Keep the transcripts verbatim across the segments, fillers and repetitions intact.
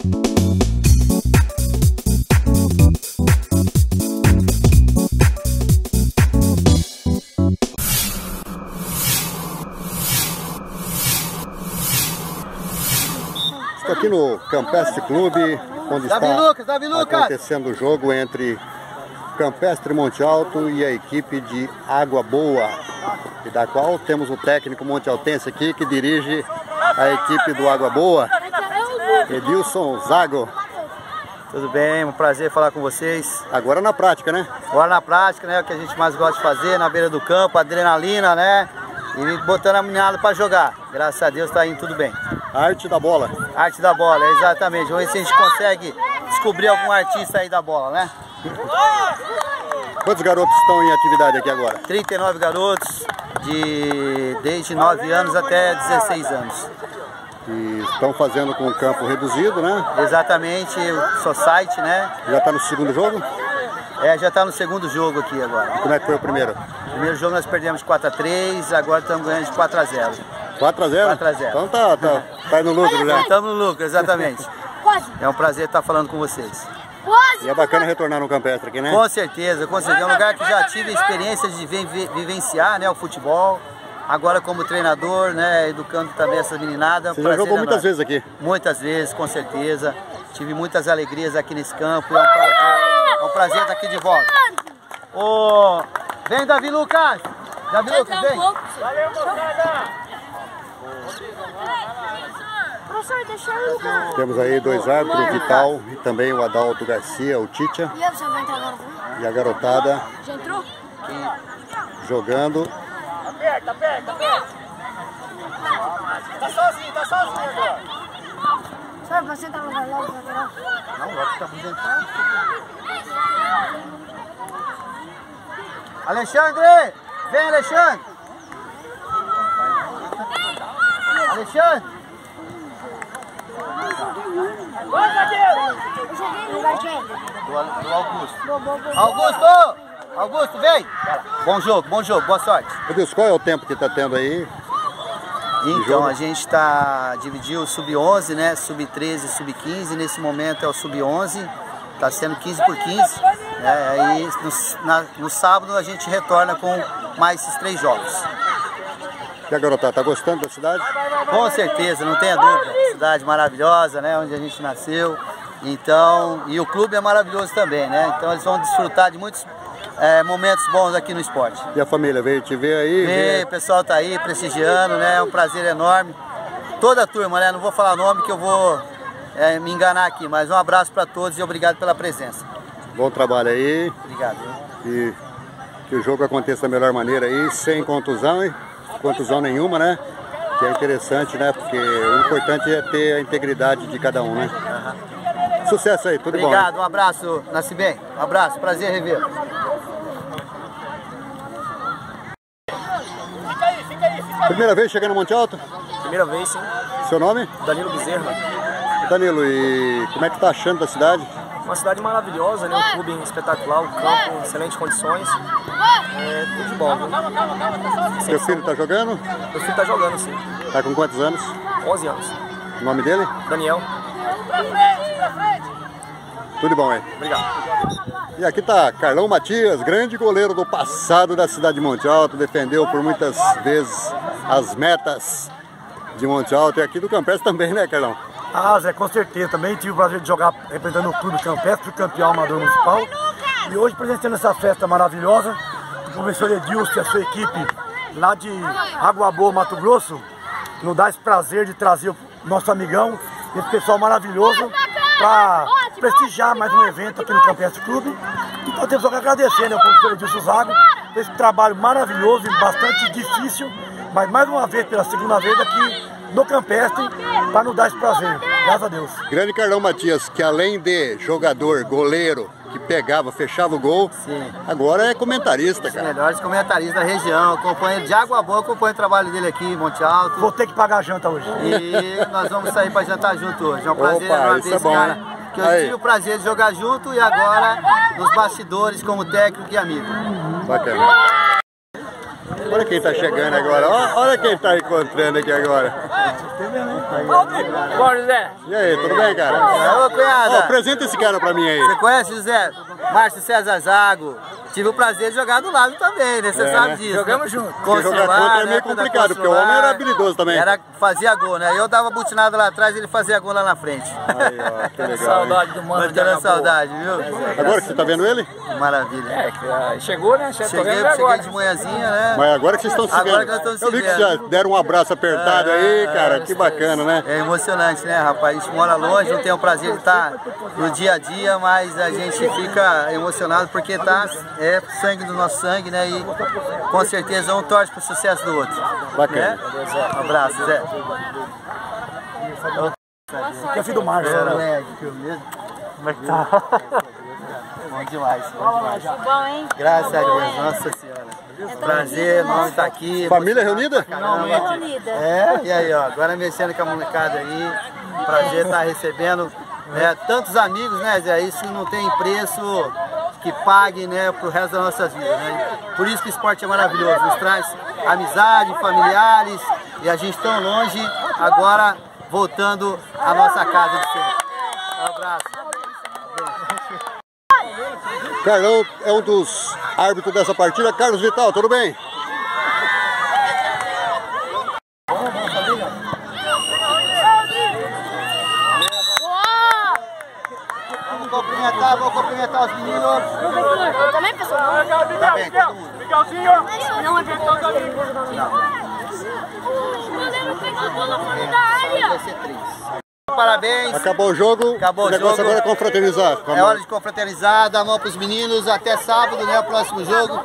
Estou aqui no Campestre Clube, onde está Davi Lucas, Davi Lucas. acontecendo o jogo entre Campestre Monte Alto e a equipe de Água Boa, e da qual temos o técnico montealtense aqui que dirige a equipe do Água Boa, Edilson Zago. Tudo bem, um prazer falar com vocês. Agora na prática, né? Agora na prática, né? O que a gente mais gosta de fazer, na beira do campo, adrenalina, né? E botando a meninada para jogar. Graças a Deus está indo tudo bem. Arte da bola. Arte da bola, exatamente. Vamos ver se a gente consegue descobrir algum artista aí da bola, né? Quantos garotos estão em atividade aqui agora? trinta e nove garotos, de desde nove anos até dezesseis anos. E estão fazendo com o campo reduzido, né? Exatamente, o society, né? Já está no segundo jogo? É, já está no segundo jogo aqui agora. Como é que foi o primeiro? Primeiro jogo nós perdemos quatro a três, agora estamos ganhando de quatro a zero. quatro a zero? quatro a zero. Então tá, tá, tá aí no lucro já. Estamos no lucro, exatamente. É um prazer estar falando com vocês. E é bacana retornar no Campestre aqui, né? Com certeza, com certeza. É um lugar que já tive a experiência de vivenciar, né, o futebol. Agora como treinador, né, educando também essa meninada. Você já jogou muitas vezes aqui? Muitas vezes, com certeza. Tive muitas alegrias aqui nesse campo. É um prazer, é um prazer estar aqui de volta. Ô, vem, Davi Lucas! Davi Lucas, vem! Valeu, moçada! Professor, deixa eu ir. Temos aí dois árbitros, o Vital e também o Adalto Garcia, o Titia. E aí, você vai entrar agora? E a garotada Já entrou? jogando. Aperta, aperta, aperta. Tá sozinho, tá sozinho agora. Sabe, você tá no logo, lateral? Não, vai ficar por dentro. Alexandre! Vem, Alexandre! Alexandre! Vai, zagueiro! Eu joguei no lugar de quem? Do, do Augusto. Augusto! Augusto, vem! Bom jogo, bom jogo, boa sorte. Edilson, qual é o tempo que está tendo aí? Então, a gente está dividiu o sub onze, né? sub treze, sub quinze. Nesse momento é o sub onze. Está sendo quinze por quinze. Né? Aí no, na, no sábado a gente retorna com mais esses três jogos. E a garotada, está gostando da cidade? Com certeza, não tenha dúvida. Cidade maravilhosa, né? Onde a gente nasceu. Então, e o clube é maravilhoso também, né? Então eles vão desfrutar de muitos é, momentos bons aqui no esporte. E a família veio te ver aí? Vê, o pessoal tá aí prestigiando, né? É um prazer enorme. Toda a turma, né? Não vou falar nome que eu vou é, me enganar aqui, mas um abraço para todos e obrigado pela presença. Bom trabalho aí. Obrigado. E que o jogo aconteça da melhor maneira aí, sem contusão, hein? Contusão nenhuma, né? Que é interessante, né? Porque o importante é ter a integridade de cada um, né? Uhum. Sucesso aí, tudo Obrigado, bom. Obrigado, um abraço, nasce bem. Um abraço, prazer revê-lo. Fica aí, fica aí, fica aí. Primeira vez chegando no Monte Alto? Primeira vez, sim. Seu nome? Danilo Bezerra. Danilo, e como é que tá achando da cidade? Uma cidade maravilhosa, né? Um clube espetacular, um campo em excelentes condições. É tudo de bom, viu? Seu filho tá jogando? Meu filho tá jogando, sim. Tá com quantos anos? onze anos. O nome dele? Daniel. Pra frente, pra frente. Tudo de bom aí. Obrigado. E aqui tá Carlão Matias, grande goleiro do passado da cidade de Monte Alto, defendeu por muitas vezes as metas de Monte Alto e aqui do Campestre também, né, Carlão? Ah, Zé, com certeza. Também tive o prazer de jogar representando o clube Campestre, fui campeão amador municipal. E hoje presenciando essa festa maravilhosa, o professor Edilson e a sua equipe lá de Água Boa, Mato Grosso, nos dá esse prazer de trazer o nosso amigão, esse pessoal maravilhoso, para prestigiar mais um evento aqui no Campestre Clube. Então temos que agradecer, né, ao professor Edilson Zago, por esse trabalho maravilhoso e bastante difícil, mas mais uma vez, pela segunda vez aqui no Campestre, para nos dar esse prazer, graças a Deus. Grande Carlão Matias, que além de jogador, goleiro, que pegava, fechava o gol, Sim. agora é comentarista, Os cara. melhores comentaristas da região, acompanho de Água Boa, acompanho o trabalho dele aqui em Monte Alto. Vou ter que pagar a janta hoje. E nós vamos sair para jantar junto hoje. É um prazer Opa, enorme isso ter é esse bom, cara, hein? que eu Aí. tive o prazer de jogar junto e agora nos bastidores como técnico e amigo. Bacana. Olha quem tá chegando agora, olha, olha quem tá encontrando aqui agora. Bom, José. E aí, tudo bem, cara? Ô, cunhada. Ó, apresenta esse cara pra mim aí. Você conhece, José? Márcio César Zago. Tive o prazer de jogar do lado também, né? Você É, sabe né? disso. Jogamos junto. Porque jogar contra é meio complicado, porque o homem era habilidoso também. Era, fazia gol, né? Eu dava butinado lá atrás e ele fazia gol lá na frente. Aí, ó, que legal. Saudade do mano. Batendo saudade, viu? Agora que você tá vendo ele? Maravilha. É, que, ah, chegou, né? Cheguei, Cheguei, cheguei agora. de manhãzinha, né? Mas agora que vocês estão se Agora vendo. que nós estamos se Eu vi que vendo. já deram um abraço apertado aí, cara. Que bacana, né? É emocionante, né, rapaz? A gente mora longe, não tem o prazer de estar no dia a dia, mas a gente fica emocionado porque tá, é sangue do nosso sangue, né? E com certeza um torce pro sucesso do outro. Bacana. Né? Um abraço, Zé. Que é filho do Márcio, É, né? moleque, que eu mesmo. Como é que tá? Bom demais, bom demais. Bom, hein? Graças a Deus, nossa senhora. Prazer, o nome tá aqui. Família reunida? Caramba. É, e aí, ó, agora mexendo com a molecada aí. Prazer estar recebendo né, tantos amigos, né, Zé? Isso não tem preço que pague, né, pro resto das nossas vidas, né? Por isso que o esporte é maravilhoso, nos traz amizade, familiares, e a gente tão longe, agora voltando à nossa casa de sempre. Um abraço. Carlão é um dos árbitros dessa partida. Carlos Vital, tudo bem? Vamos cumprimentar, vou cumprimentar os meninos. Também, pessoal? Tá bem, todo mundo. Não é verdade. O goleiro pegou a bola fora da área. Vai ser três. Parabéns. Acabou o jogo. Acabou o o negócio jogo. agora é confraternizar. É hora de confraternizar, dar a mão pros meninos. Até sábado, né? O próximo jogo.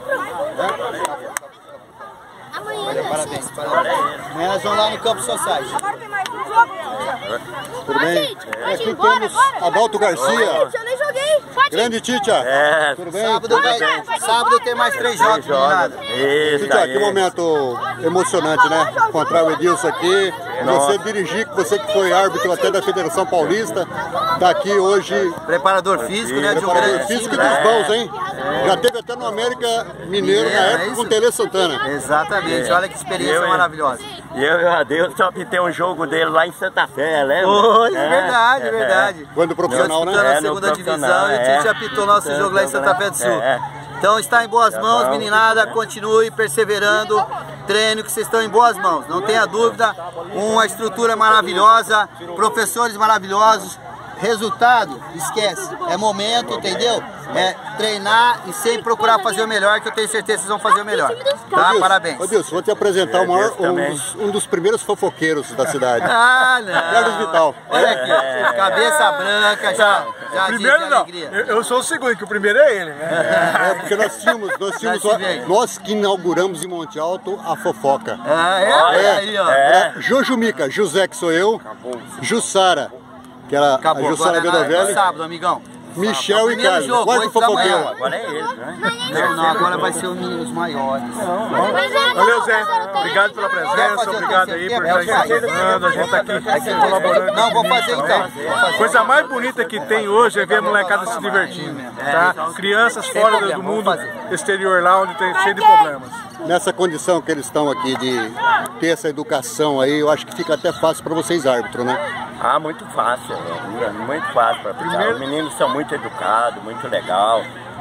Amanhã. Parabéns, parabéns. Amanhã nós vamos lá no Campo Society. Agora tem mais um jogo. Tudo bem? Gente, É, pode ir aqui embora temos agora. Adalto Garcia. Gente, eu nem joguei. Pode ir. Grande Titia. É, Tudo bem? Sábado, vai, sábado tem mais três jogos, meninada. isso Titia, aí. que momento emocionante, né? Encontrar o Edilson aqui, você dirigir, você que foi árbitro até da Federação Paulista, tá aqui hoje, Preparador físico, né? De um preparador grande físico e time, dos né? bons, hein? Já teve até no América Mineiro na É, época é com o isso. Tele Santana. Exatamente, olha que experiência Eu, hein? maravilhosa. E eu, a Deus, só que tem um jogo dele lá em Santa Fé, lembra? Oi, é verdade, é verdade. Quando profissional, Nós né? disputando É, a no segunda profissional, divisão e o é. Tite apitou nosso jogo lá em Santa Fé do Sul. É. Então está em boas Tá mãos, bom. meninada, continue perseverando, treino que vocês estão em boas mãos, não tenha dúvida, uma estrutura maravilhosa, professores maravilhosos, resultado, esquece, é momento, entendeu? É treinar e sempre procurar fazer o melhor, que eu tenho certeza que vocês vão fazer o melhor, tá? Adilson, Parabéns. Adilson, vou te apresentar o maior, Deus um, também. dos, um dos primeiros fofoqueiros da cidade. Ah, não. Carlos Vital. Olha aqui, cabeça branca, já, já Primeiro de não, alegria. eu, eu sou o segundo, que o primeiro é ele, né? É, porque nós tínhamos, nós tínhamos, Já tive aí. nós que inauguramos em Monte Alto a fofoca. Ah, é? Olha aí, ó. Era Jojumica, José que sou eu, Jussara, que era Acabou, a Jussara agora na- no Bedovelli, sábado, amigão. Michel e Primeiro Carlos, jogo, quatro oito da manhã. fofoqueiros. Agora é ele, né? Não, não, agora vai ser os meninos maiores. Valeu, Zé. Obrigado pela presença, obrigado aí por estar incentivando, a gente tá aqui colaborando. Não, vou fazer então. Vou fazer. Coisa mais bonita que tem hoje é ver a molecada se divertindo, tá? Crianças fora do- do mundo exterior lá, onde tem cheio de problemas. Nessa condição que eles estão aqui de ter essa educação aí, eu acho que fica até fácil para vocês árbitros, né? Ah, muito fácil, né? Muito fácil para Primeiro- Os meninos são muito educados, muito legal.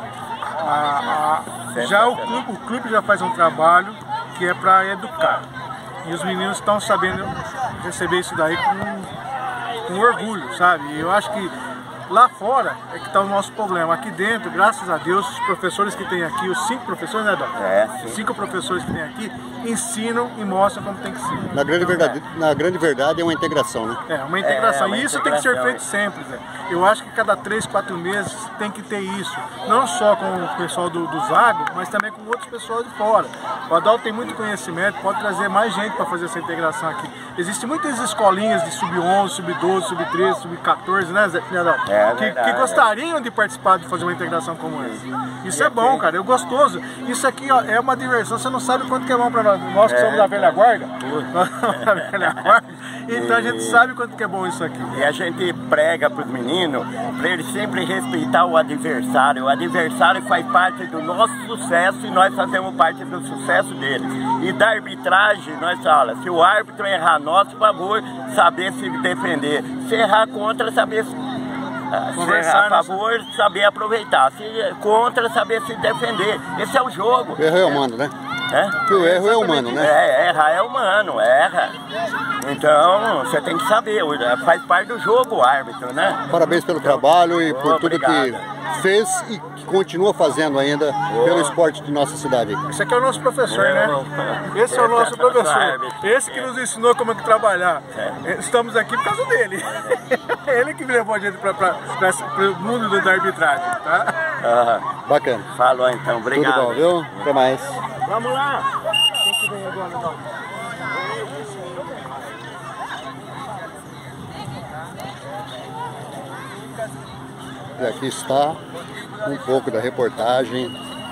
A- a- já o clube, o clube já faz um trabalho que é para educar. E os meninos estão sabendo receber isso daí com, com orgulho, sabe? E eu acho que lá fora é que está o nosso problema. Aqui dentro, graças a Deus, os professores que tem aqui, os cinco professores, né, Dó? É, sim. Os cinco professores que tem aqui ensinam e mostram como tem que ser. Na grande verdade, na grande verdade é uma integração, né? É, uma integração. É, uma e isso tem que ser integração, feito sempre, Zé. Eu acho que cada três, quatro meses tem que ter isso. Não só com o pessoal do, do Zago, mas também com outros pessoal de fora. O Adalto tem muito conhecimento, pode trazer mais gente para fazer essa integração aqui. Existem muitas escolinhas de sub onze, sub doze, sub treze, sub quatorze, né, Zé? Né, Adalto? É, que, verdade, que gostariam de participar de fazer uma integração como essa. Isso é bom, cara, é gostoso. Isso aqui ó, é uma diversão, você não sabe quanto que é bom para nós, nós que somos da velha guarda. na velha guarda. Então a gente sabe quanto que é bom isso aqui. E a gente prega para os meninos para eles sempre respeitar o adversário. O adversário faz parte do nosso sucesso e nós fazemos parte do sucesso deles. E da arbitragem, nós falamos, se o árbitro errar a nosso favor, saber se defender. Se errar contra, saber se, se errar a favor, saber aproveitar. Se contra, saber se defender. Esse é o jogo. O erro é humano, né? É? Que o erro é humano, né? É, errar é humano, erra. Então, você tem que saber, faz parte do jogo o árbitro, né? Parabéns pelo trabalho e por tudo Obrigado. que fez e que continua fazendo ainda pelo esporte de nossa cidade. Esse aqui é o nosso professor, né? Esse é o nosso professor. Esse que nos ensinou como é que trabalhar. Estamos aqui por causa dele. Ele que levou a gente para o mundo da arbitragem, tá? Ah, Bacana. falou então, obrigado. Tudo bom, viu? Até mais. Vamos lá! Quem que vem agora, então? E aqui está um pouco da reportagem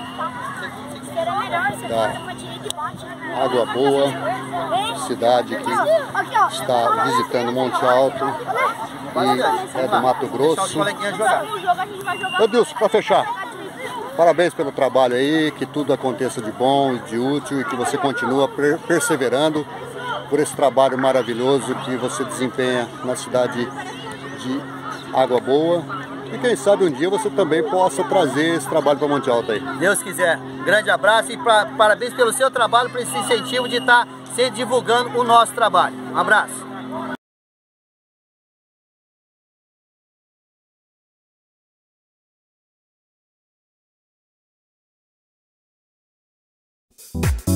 da Água Boa, cidade que está visitando Monte Alto e é do Mato Grosso. Ô Dilson, para fechar, parabéns pelo trabalho aí, que tudo aconteça de bom e de útil e que você continua per perseverando por esse trabalho maravilhoso que você desempenha na cidade de Água Boa. E quem sabe um dia você também possa trazer esse trabalho para Monte Alto aí. Deus quiser. Grande abraço e pra, parabéns pelo seu trabalho, por esse incentivo de estar sempre divulgando o nosso trabalho. Um abraço.